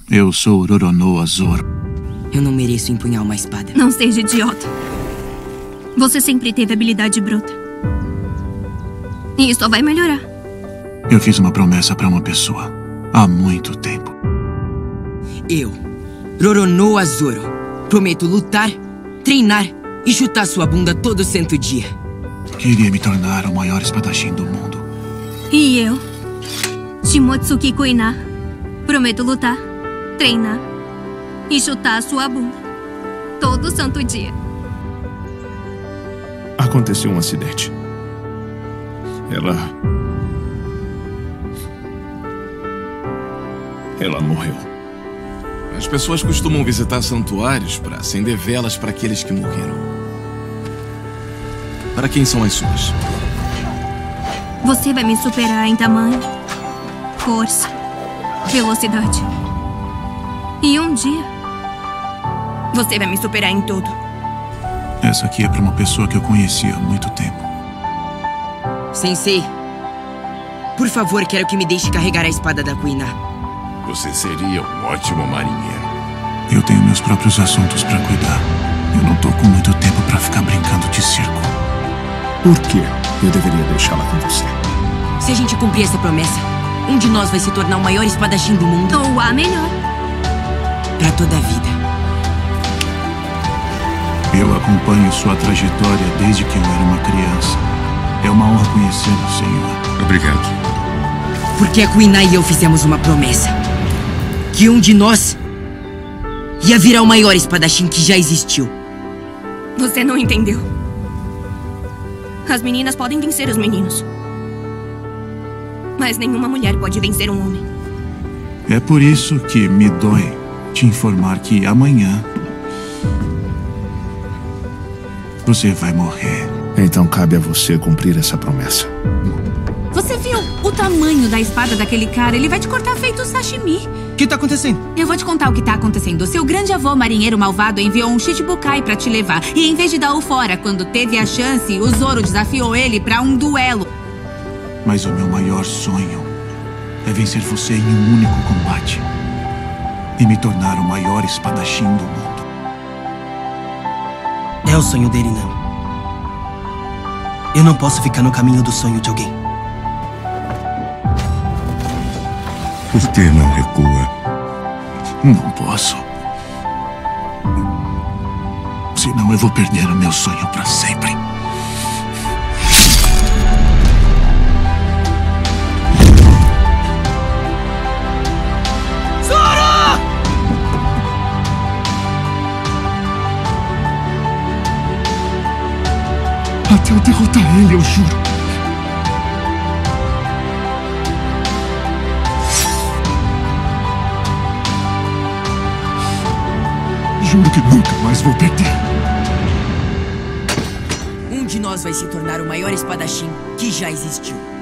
Eu sou Roronoa Zoro. Eu não mereço empunhar uma espada. Não seja idiota. Você sempre teve habilidade bruta. E isso só vai melhorar. Eu fiz uma promessa pra uma pessoa há muito tempo. Eu, Roronoa Zoro, prometo lutar, treinar e chutar sua bunda todo santo dia. Queria me tornar o maior espadachim do mundo. E eu, Shimotsuki Kuina, prometo lutar, treinar e chutar a sua bunda todo santo dia. Aconteceu um acidente. Ela morreu. As pessoas costumam visitar santuários para acender velas para aqueles que morreram. Para quem são as suas? Você vai me superar em tamanho, força, velocidade. E um dia, você vai me superar em tudo. Essa aqui é pra uma pessoa que eu conheci há muito tempo. Sensei, por favor, quero que me deixe carregar a espada da Kuina. Você seria um ótimo marinheiro. Eu tenho meus próprios assuntos pra cuidar. Eu não tô com muito tempo pra ficar brincando de circo. Por que eu deveria deixá-la com você? Se a gente cumprir essa promessa, um de nós vai se tornar o maior espadachim do mundo. Ou a melhor. Pra toda a vida. Eu acompanho sua trajetória desde que eu era uma criança. É uma honra conhecê-lo, senhor. Obrigado. Porque a Kuina e eu fizemos uma promessa. Que um de nós ia virar o maior espadachim que já existiu. Você não entendeu. As meninas podem vencer os meninos. Mas nenhuma mulher pode vencer um homem. É por isso que me dói te informar que amanhã você vai morrer. Então cabe a você cumprir essa promessa. Você viu o tamanho da espada daquele cara? Ele vai te cortar feito sashimi. O que tá acontecendo? Eu vou te contar o que tá acontecendo. Seu grande avô marinheiro malvado enviou um Shichibukai pra te levar. E em vez de dar o fora quando teve a chance, o Zoro desafiou ele pra um duelo. Mas o meu maior sonho é vencer você em um único combate. E me tornar o maior espadachim do mundo. É o sonho dele, não. Eu não posso ficar no caminho do sonho de alguém. Por que não recua? Não posso. Senão eu vou perder o meu sonho pra sempre. Zoro! Até eu derrotar ele, eu juro. Juro que nunca mais vou perder. Um de nós vai se tornar o maior espadachim que já existiu.